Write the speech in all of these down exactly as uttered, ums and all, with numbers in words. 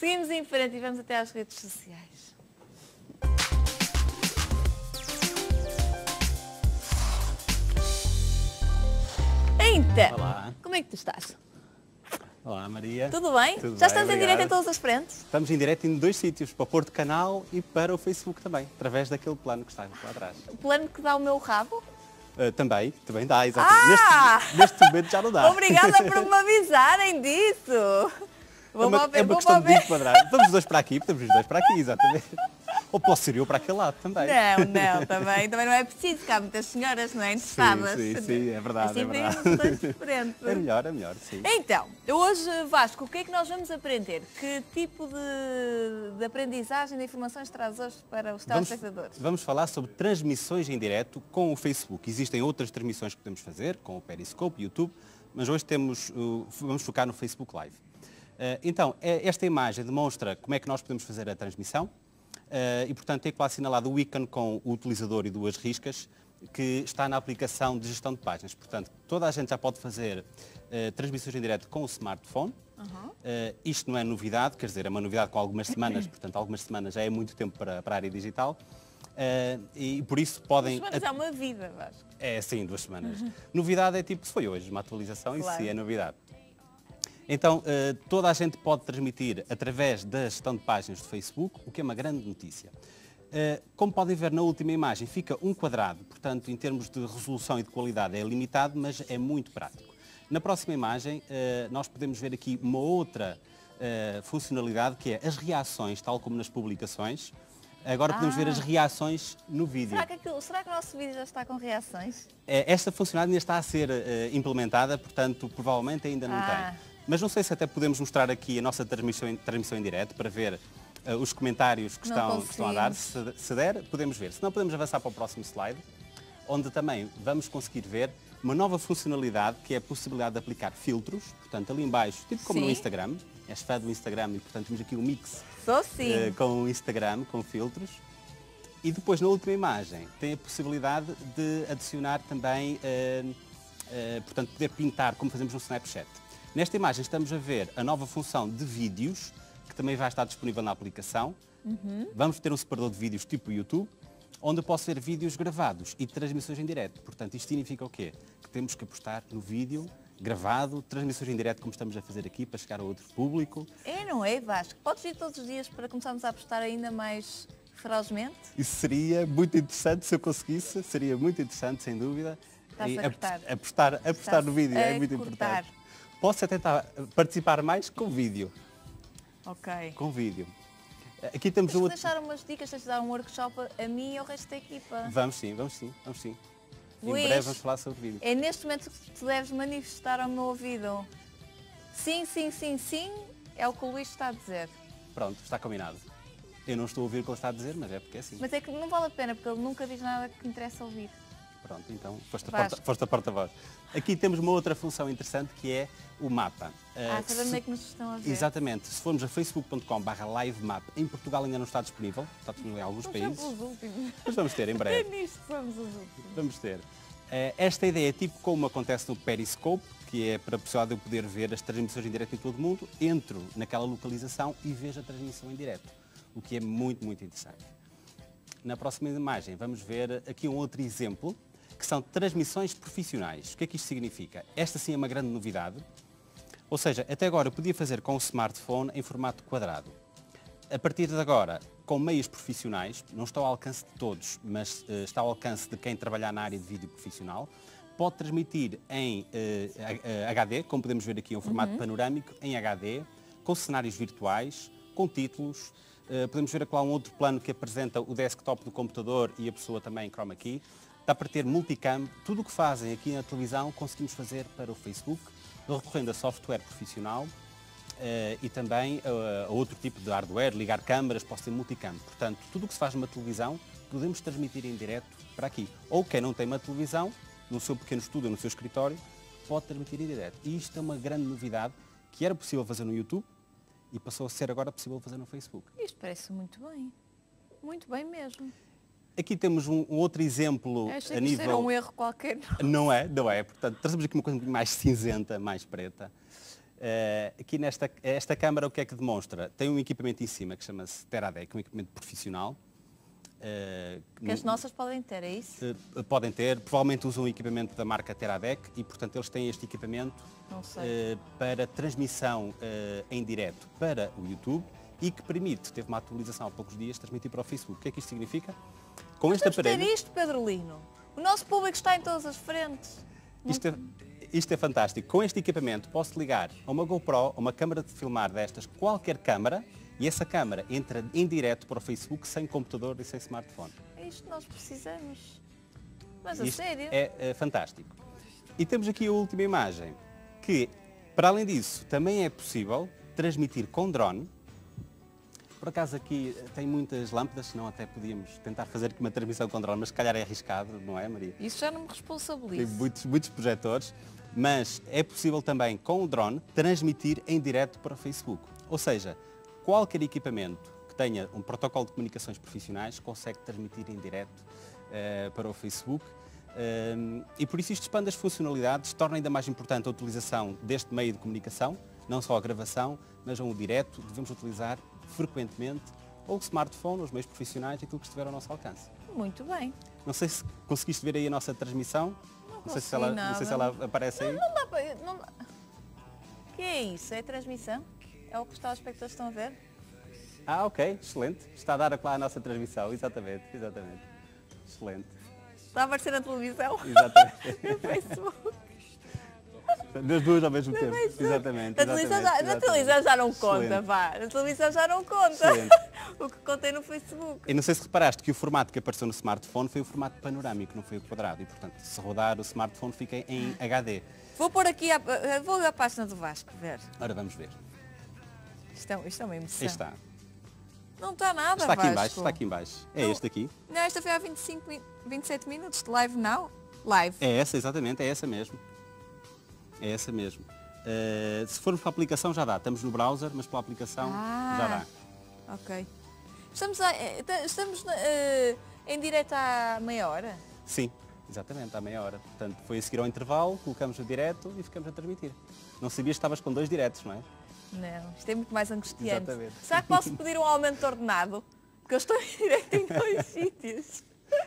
Seguimos em frente e vamos até às redes sociais. Então, Olá. como é que tu estás? Olá, Maria. Tudo bem? Tudo Já bem, estamos em obrigado. direto em todas as frentes? Estamos em direto em dois sítios, para o Porto Canal e para o Facebook também, através daquele plano que está lá atrás. O plano que dá o meu rabo? Uh, também, também dá, exatamente. Ah! Neste, neste momento já não dá. Obrigada por me avisarem disso. É Vou-me uma, ao ver, é uma vou-me questão ao de ver. enquadrar. Vamos os dois para aqui, podemos os dois para aqui, exatamente. Ou posso ir eu para aquele lado também. Não, não, também, também não é preciso, que há muitas senhoras, não é? Interessadas. Sim, sim, sim, é verdade, assim é verdade. temos dois diferentes. É melhor, é melhor, sim. Então, hoje, Vasco, o que é que nós vamos aprender? Que tipo de, de aprendizagem de informações traz hoje para os Vamos, telespectadores? vamos falar sobre transmissões em direto com o Facebook. Existem outras transmissões que podemos fazer, com o Periscope, YouTube, mas hoje temos, uh, vamos focar no Facebook Live. Uh, então, esta imagem demonstra como é que nós podemos fazer a transmissão. Uh, e, portanto, tem lá assinalado o ícone com o utilizador e duas riscas que está na aplicação de gestão de páginas. Portanto, toda a gente já pode fazer uh, transmissões em direto com o smartphone. Uhum. Uh, isto não é novidade, quer dizer, é uma novidade com algumas semanas, portanto, algumas semanas já é muito tempo para, para a área digital. Uh, e por isso podem... Duas semanas é uma vida, Vasco. É, sim, duas semanas. Uhum. Novidade é tipo, se foi hoje, uma atualização, claro. Isso sim é novidade. Então, uh, toda a gente pode transmitir através da gestão de páginas do Facebook, o que é uma grande notícia. Uh, como podem ver na última imagem, fica um quadrado, portanto, em termos de resolução e de qualidade é limitado, mas é muito prático. Na próxima imagem, uh, nós podemos ver aqui uma outra uh, funcionalidade, que é as reações, tal como nas publicações. Agora ah. podemos ver as reações no vídeo. Será que, aquilo, será que o nosso vídeo já está com reações? Uh, esta funcionalidade ainda está a ser uh, implementada, portanto, provavelmente ainda não ah. tem. Mas não sei se até podemos mostrar aqui a nossa transmissão em, transmissão em direto para ver uh, os comentários que estão, que estão a dar. Se, se der, podemos ver. Se não, podemos avançar para o próximo slide, onde também vamos conseguir ver uma nova funcionalidade, que é a possibilidade de aplicar filtros. Portanto, ali em baixo, tipo como sim. no Instagram. És fã do Instagram e, portanto, temos aqui um mix Sou sim. Uh, com o Instagram, com filtros. E depois, na última imagem, tem a possibilidade de adicionar também, uh, uh, portanto, poder pintar, como fazemos no Snapchat. Nesta imagem estamos a ver a nova função de vídeos, que também vai estar disponível na aplicação. Uhum. Vamos ter um separador de vídeos tipo YouTube, onde eu posso ver vídeos gravados e transmissões em direto. Portanto, isto significa o quê? Que temos que apostar no vídeo gravado, transmissões em direto, como estamos a fazer aqui, para chegar a outro público. É, não é, Vasco? Podes ir todos os dias para começarmos a apostar ainda mais ferozmente? Isso seria muito interessante, se eu conseguisse, seria muito interessante, sem dúvida. Estás a cortar. Apostar, apostar no vídeo é muito cortar. importante. Posso tentar participar mais com vídeo. Ok. Com vídeo. Aqui temos tens um de deixar umas dicas, tens de dar um workshop a mim e ao resto da equipa. Vamos sim, vamos sim, vamos sim. Luís, em breve vamos falar sobre vídeo. É neste momento que tu deves manifestar ao meu ouvido. Sim, sim, sim, sim, é o que o Luís está a dizer. Pronto, está combinado. Eu não estou a ouvir o que ele está a dizer, mas é porque é assim. Mas é que não vale a pena, porque ele nunca diz nada que interessa ouvir. Pronto, então foste a porta-voz. Aqui temos uma outra função interessante, que é o mapa. Ah, uh, sabendo onde é que nos estão a ver. Exatamente. Se formos a facebook ponto com barra live map, em Portugal ainda não está disponível, está disponível em alguns países. Somos os últimos. Mas vamos ter em breve. É nisto, somos os últimos. Vamos ter. Uh, esta ideia é tipo como acontece no Periscope, que é para a pessoa de eu poder ver as transmissões em direto em todo o mundo, entro naquela localização e vejo a transmissão em direto, o que é muito, muito interessante. Na próxima imagem vamos ver aqui um outro exemplo, que são transmissões profissionais. O que é que isto significa? Esta sim é uma grande novidade. Ou seja, até agora eu podia fazer com o smartphone em formato quadrado. A partir de agora, com meios profissionais, não está ao alcance de todos, mas uh, está ao alcance de quem trabalhar na área de vídeo profissional, pode transmitir em uh, H D, como podemos ver aqui, um formato uhum. panorâmico, em H D, com cenários virtuais, com títulos. Uh, podemos ver aqui lá um outro plano que apresenta o desktop do computador e a pessoa também em chroma key. Dá para ter multicam, tudo o que fazem aqui na televisão conseguimos fazer para o Facebook, recorrendo a software profissional uh, e também uh, a outro tipo de hardware, ligar câmaras, posso ter multicam. Portanto, tudo o que se faz numa televisão podemos transmitir em direto para aqui. Ou quem não tem uma televisão, no seu pequeno estúdio, no seu escritório, pode transmitir em direto. E isto é uma grande novidade que era possível fazer no YouTube e passou a ser agora possível fazer no Facebook. Isto parece muito bem, muito bem mesmo. Aqui temos um, um outro exemplo Achei a que nível... era um erro qualquer. Não é, não é. Portanto, trazemos aqui uma coisa mais cinzenta, mais preta. Uh, aqui nesta esta câmara o que é que demonstra? Tem um equipamento em cima que chama-se Teradek, um equipamento profissional. Uh, que as nossas podem ter, é isso? Uh, podem ter, provavelmente usam um equipamento da marca Teradek e portanto eles têm este equipamento uh, para transmissão uh, em direto para o YouTube e que permite, teve uma atualização há poucos dias, transmitir para o Facebook. O que é que isto significa? Com Mas este aparelho... ter isto, Pedro Lino. O nosso público está em todas as frentes. Isto é, isto é fantástico. Com este equipamento posso ligar a uma GoPro, a uma câmara de filmar destas, qualquer câmara, e essa câmara entra em direto para o Facebook sem computador e sem smartphone. É isto que nós precisamos. Mas a isto sério? É, é fantástico. E temos aqui a última imagem, que, para além disso, também é possível transmitir com drone. Por acaso aqui tem muitas lâmpadas, senão até podíamos tentar fazer aqui uma transmissão com drone, mas se calhar é arriscado, não é, Maria? Isso já não me responsabilizo. Tem muitos, muitos projetores, mas é possível também, com o drone, transmitir em direto para o Facebook. Ou seja, qualquer equipamento que tenha um protocolo de comunicações profissionais consegue transmitir em direto uh, para o Facebook. Um, e por isso isto expande as funcionalidades, torna ainda mais importante a utilização deste meio de comunicação, não só a gravação, mas o direto, devemos utilizar frequentemente ou o smartphone, os meios profissionais, aquilo que estiver ao nosso alcance. Muito bem. Não sei se conseguiste ver aí a nossa transmissão. Não, não, sei, se ela, não sei se ela aparece aí. Não, não dá para... Não... O que é isso? É a transmissão? É o que os telespectadores estão a ver? Ah, ok. Excelente. Está a dar lá a nossa transmissão. Exatamente. Exatamente. Excelente. Está a aparecer na televisão? Exatamente. No Facebook. Das duas ao mesmo tempo. Facebook. Exatamente. Na televisão, já, na televisão já não conta, Excelente. vá. Na televisão já não conta. Excelente. O que contei no Facebook. E não sei se reparaste que o formato que apareceu no smartphone foi o formato panorâmico, não foi o quadrado. E, portanto, se rodar o smartphone fica em H D. Vou pôr aqui, a, vou à página do Vasco ver. Ora, vamos ver. Isto é, isto é uma emoção. Aí está. Não está nada, Está aqui Vasco. em baixo, está aqui em baixo. É Não. este aqui. Não, esta foi há vinte e cinco, vinte e sete minutos de live now. Live. É essa, exatamente, é essa mesmo. É essa mesmo. Uh, se formos para a aplicação já dá. Estamos no browser, mas pela aplicação Ah, já dá. Ok. Estamos, a, estamos uh, em direto há meia hora? Sim, exatamente, há meia hora. Portanto, foi a seguir ao intervalo, colocamos o direto e ficamos a transmitir. Não sabias que estavas com dois diretos, não é? Não, isto é muito mais angustiante. Exatamente. Será que posso pedir um aumento de ordenado? Porque eu estou em direto em dois sítios.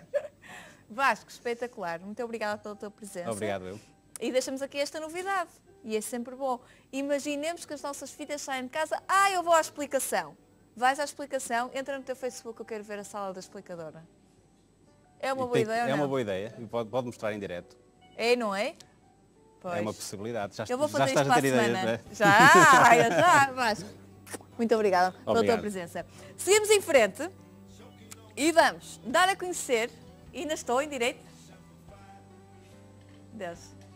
Vasco, espetacular. Muito obrigada pela tua presença. Obrigado, eu. E deixamos aqui esta novidade. E é sempre bom. Imaginemos que as nossas filhas saem de casa. Ah, eu vou à explicação. Vais à explicação, entra no teu Facebook, eu quero ver a sala da explicadora. É uma E boa tem- ideia ou É não? uma boa ideia. E pode, pode mostrar em direto. É, não é? Pois. É uma possibilidade. Já, Eu vou já fazer isto estás a para a ter ideias, semana. não é? Já, já, já, Vasco. Muito obrigada pela tua Obrigado. presença. Seguimos em frente e vamos dar a conhecer, e ainda estou em direito. Deus.